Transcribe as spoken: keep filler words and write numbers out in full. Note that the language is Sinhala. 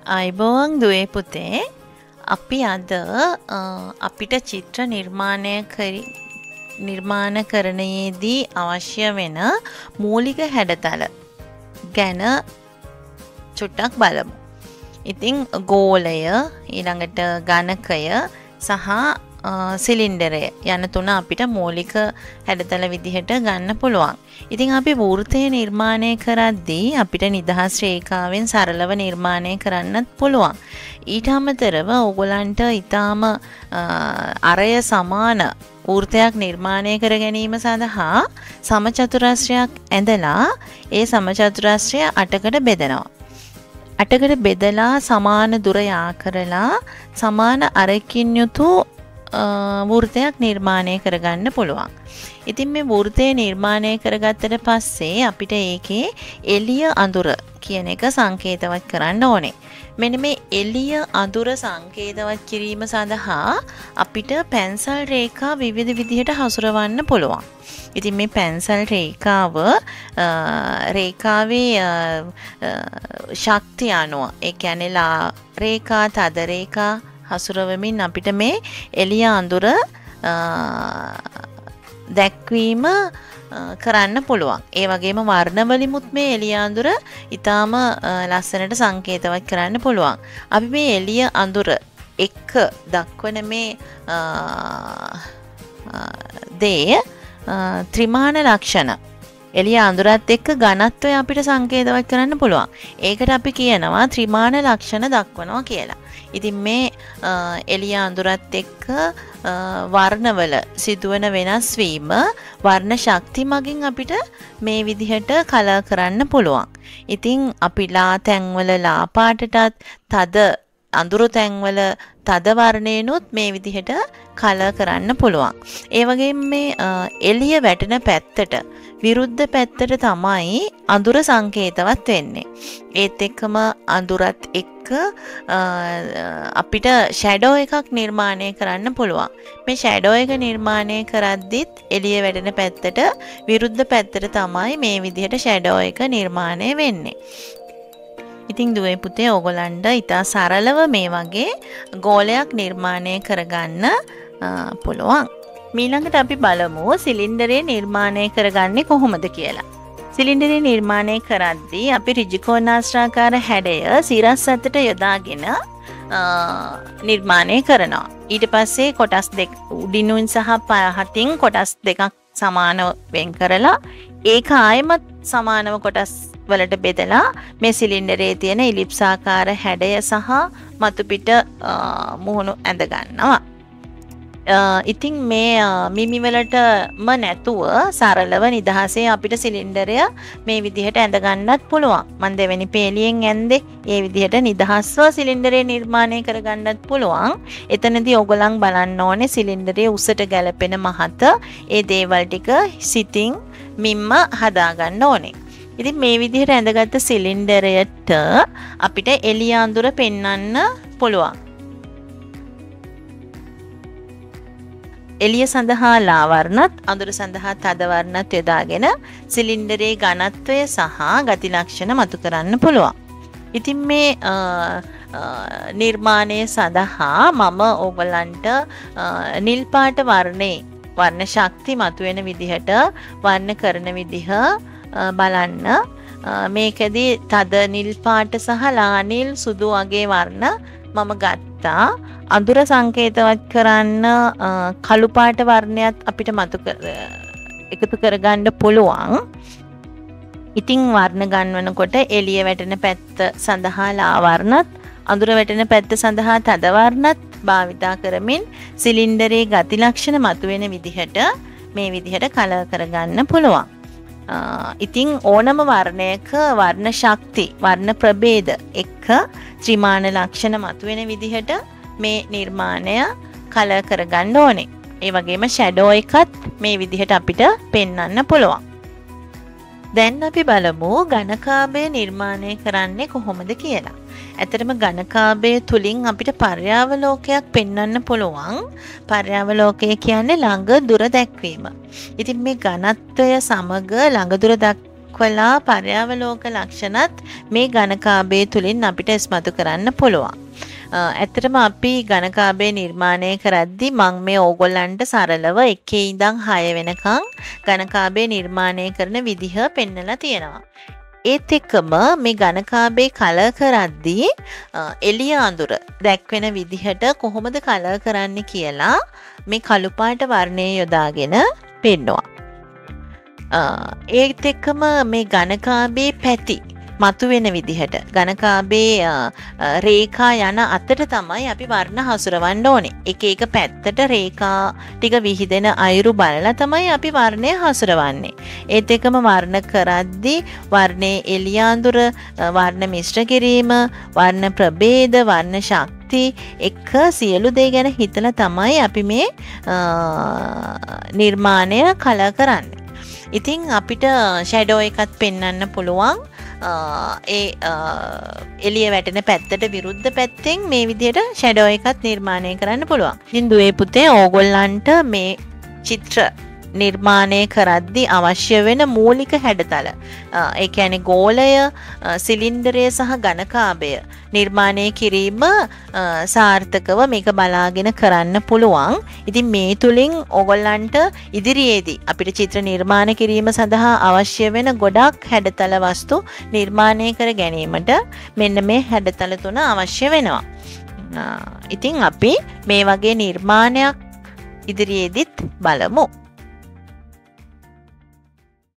අයිබෝවන් දුවේ පුතේ අපි අද අපිට චිත්‍ර නිර්මාණය කරි නිර්මාණ කරණයේදී අවශ්‍ය වෙන මූලික හැඩතල ගැන චුට්ටක් බලමු. ඉතින් ගෝලය ඊළඟට ඝනකය සහ සිලින්ඩරය යන තුන අපිට මූලික හැඩතල විදිහට ගන්න පුළුවන්. ඉතින් අපි වෘත්තය නිර්මාණය කරද්දී අපිට නිදහස් රේඛාවෙන් සරලව නිර්මාණය කරන්නත් පුළුවන්. ඊට අමතරව ඕගොල්ලන්ට ඊටාම අරය සමාන වෘත්තයක් නිර්මාණය කර ගැනීම සඳහා සමචතුරස්‍රයක් ඇඳලා ඒ සමචතුරස්‍රය අටකට බෙදනවා. අටකට බෙදලා සමාන දුර යා කරලා සමාන අරකින් යුතු වෘත්තයක් නිර්මාණය කරගන්න පුළුවන්. ඉතින් මේ වෘත්තය නිර්මාණය කරගත්තට පස්සේ අපිට ඒකේ එළිය අඳුර කියන එක සංකේතවත් කරන්න ඕනේ. මෙන්න මේ එළිය අඳුර සංකේතවත් කිරීම සඳහා අපිට පැන්සල් රේඛා විවිධ විදිහට හසුරවන්න පුළුවන්. ඉතින් මේ පැන්සල් රේඛාව රේඛාවේ ශක්තිය අනුව ඒ කියන්නේ ලා රේඛා තද රේඛා හසුරවමින් අපිට මේ එළිය අඳුර දැක්වීම කරන්න පුළුවන්. ඒ වගේම වර්ණ වලිමුත් මේ එළිය අඳුර ඊටාම ලස්සනට සංකේතවත් කරන්න පුළුවන්. අපි මේ එළිය අඳුර එක දක්වන මේ දේ ත්‍රිමාන ලක්ෂණ එළිය අඳුරත් එක්ක ඝනත්වය අපිට සංකේතවත් කරන්න පුළුවන්. ඒකට අපි කියනවා ත්‍රිමාන ලක්ෂණ දක්වනවා කියලා. ඉතින් මේ එළිය අඳුරත් එක්ක වර්ණවල සිදුවන වෙනස් වීම වර්ණ ශක්ති මගින් අපිට මේ විදිහට කලර් කරන්න පුළුවන්. ඉතින් අපි ලා තැන්වල ලා පාටටත් තද අඳුරු තැන්වල තද වර්ණේනොත් මේ විදිහට කලර් කරන්න පුළුවන්. ඒ වගේම මේ එළිය වැටෙන පැත්තට විරුද්ධ පැත්තට තමයි අඳුර සංකේතවත් වෙන්නේ. ඒත් එක්කම අඳුරත් එක්ක අපිට ෂැඩෝ එකක් නිර්මාණය කරන්න පුළුවන්. මේ ෂැඩෝ එක නිර්මාණය කරද්දිත් එළිය වැටෙන පැත්තට විරුද්ධ පැත්තට තමයි මේ විදිහට ෂැඩෝ එක නිර්මාණය වෙන්නේ. ඉතින් දුවේ පුතේ ඕගොල්ලන්ට ඉතා සරලව මේ වගේ ගෝලයක් නිර්මාණය කරගන්න පුළුවන්. ඊළඟට අපි බලමු සිලින්ඩරය නිර්මාණය කරගන්නේ කොහොමද කියලා. සිලින්ඩරය නිර්මාණය කරද්දී අපි ඍජුකෝණාශ්‍රාකාර හැඩය සිරස් අතට යොදාගෙන නිර්මාණය කරනවා. ඊට පස්සේ කොටස් දෙක උඩිනුන් සහ පහතින් කොටස් දෙකක් සමානව වෙන් කරලා ඒක ආයෙමත් සමානව කොටස් වලට බෙදලා මේ සිලින්ඩරයේ තියෙන ඉලිප්සාකාර හැඩය සහ මතු පිට මුහුණු ඇඳ ගන්නවා. ඉතින් මේ මිමි වලටම නැතුව සරලව නිදහසේ අපිට සිලින්ඩරය මේ විදිහට ඇඳ ගන්නත් පුළුවන්. මම දෙවෙනි පේලියෙන් ඇඳේ ඒ විදිහට නිදහස්ව සිලින්ඩරය නිර්මාණය කරගන්නත් පුළුවන්. එතනදී ඕගොල්ලන් බලන්න ඕනේ සිලින්ඩරයේ උසට ගැලපෙන මහත ඒ දේවල් ටික සිතින් මිම්ම හදා ගන්න ඕනේ. ඉතින් මේ විදිහට ඇඳගත්තු සිලින්ඩරයට අපිට එළිය අඳුර පෙන්වන්න පුළුවන්. එළිය සඳහා ලා වර්ණත් අඳුර සඳහා තද වර්ණත් යොදාගෙන සිලින්ඩරයේ ඝනත්වය සහ ගති ලක්ෂණ මතු කරන්න පුළුවන්. ඉතින් මේ නිර්මාණය සඳහා මම ඕගලන්ට නිල් පාට වර්ණේ වර්ණ ශක්ති මතුවෙන විදිහට වර්ණ කරන විදිහ බලන්න. මේකදී තද නිල් පාට සහ ලා නිල් සුදු වගේ වර්ණ මම ගත්තා. අඳුර සංකේතවත් කරන්න කළු පාට වර්ණයත් අපිට මතු එකතු කරගන්න පුළුවන්. ඉතින් වර්ණ ගන්වනකොට එළිය වැටෙන පැත්ත සඳහා ලා වර්ණත් අඳුර වැටෙන පැත්ත සඳහා තද වර්ණත් භාවිතා කරමින් සිලින්ඩරයේ ගති ලක්ෂණ මතුවෙන විදිහට මේ විදිහට කලර් කරගන්න පුළුවන්. ඉතින් ඕනම වර්ණයක වර්ණ ශක්ති වර්ණ ප්‍රභේද එක්ක ත්‍රිමාන ලක්ෂණ මතුවෙන විදිහට මේ නිර්මාණය කලර් කරගන්න ඕනේ. ඒ වගේම ෂැඩෝ එකත් මේ විදිහට අපිට පෙන්වන්න පුළුවන්. දැන් අපි බලමු ඝනකාභය නිර්මාණය කරන්නේ කොහොමද කියලා. ඇත්තටම ඝනකාභය තුලින් අපිට පර්යාවලෝකයක් පෙන්වන්න පුළුවන්. පර්යාවලෝකය කියන්නේ ළඟ දුර දැක්වීම. ඉතින් මේ ඝනත්වය සමග ළඟ දුර දක්වලා පර්යාවලෝක ලක්ෂණත් මේ ඝනකාභය තුලින් අපිට ඉස්මතු කරන්න පුළුවන්. ඇත්තටම අපි ඝනකාභය නිර්මාණය කරද්දී මම මේ ඕගොල්ලන්ට සරලව එකේ ඉඳන් හය වෙනකන් ඝනකාභය නිර්මාණය කරන විදිහ පෙන්නලා තියෙනවා. ඒත් එක්කම මේ ඝනකාභය කලර් කරද්දී එළිය අඳුර දැක්වෙන විදිහට කොහොමද කලර් කරන්නේ කියලා මේ කළු පාට වර්ණය යොදාගෙන පෙන්නවා. ඒත් එක්කම මේ ඝනකාභයේ පැති මතුවෙන විදිහට ඝනකාභයේ රේඛා යන අතට තමයි අපි වර්ණ හසුරවන්න ඕනේ. එක එක පැත්තට රේඛා ටික විහිදෙන අයුරු බලලා තමයි අපි වර්ණය හසුරවන්නේ. ඒත් එක්කම වර්ණ කරද්දී වර්ණයේ එළිය අඳුර, වර්ණ මිශ්‍ර කිරීම, වර්ණ ප්‍රභේද, වර්ණ ශක්ති එක සියලු දේ ගැන හිතලා තමයි අපි මේ නිර්මාණය කලර් කරන්නේ. ඉතින් අපිට ෂැඩෝ එකත් පෙන්වන්න පුළුවන්. ඒ එළිය වැටෙන පැත්තට විරුද්ධ පැත්තෙන් මේ විදිහට ෂැඩෝ එකත් නිර්මාණය කරන්න පුළුවන්. ඉතින් දුවේ පුතේ ඕගොල්ලන්ට මේ චිත්‍ර නිර්මාණය කරද්දී අවශ්‍ය වෙන මූලික හැඩතල, ඒ කියන්නේ ගෝලය, සිලින්ඩරය සහ ඝනකාභය නිර්මාණය කිරීම සාර්ථකව මේක බලාගෙන කරන්න පුළුවන්. ඉතින් මේ තුලින් ඕගොල්ලන්ට ඉදිරියේදී අපිට චිත්‍ර නිර්මාණ කිරීම සඳහා අවශ්‍ය වෙන ගොඩක් හැඩතල වස්තු නිර්මාණය කර ගැනීමට මෙන්න මේ හැඩතල තුන අවශ්‍ය වෙනවා. ඉතින් අපි මේ වගේ නිර්මාණයක් ඉදිරියේදීත් බලමු.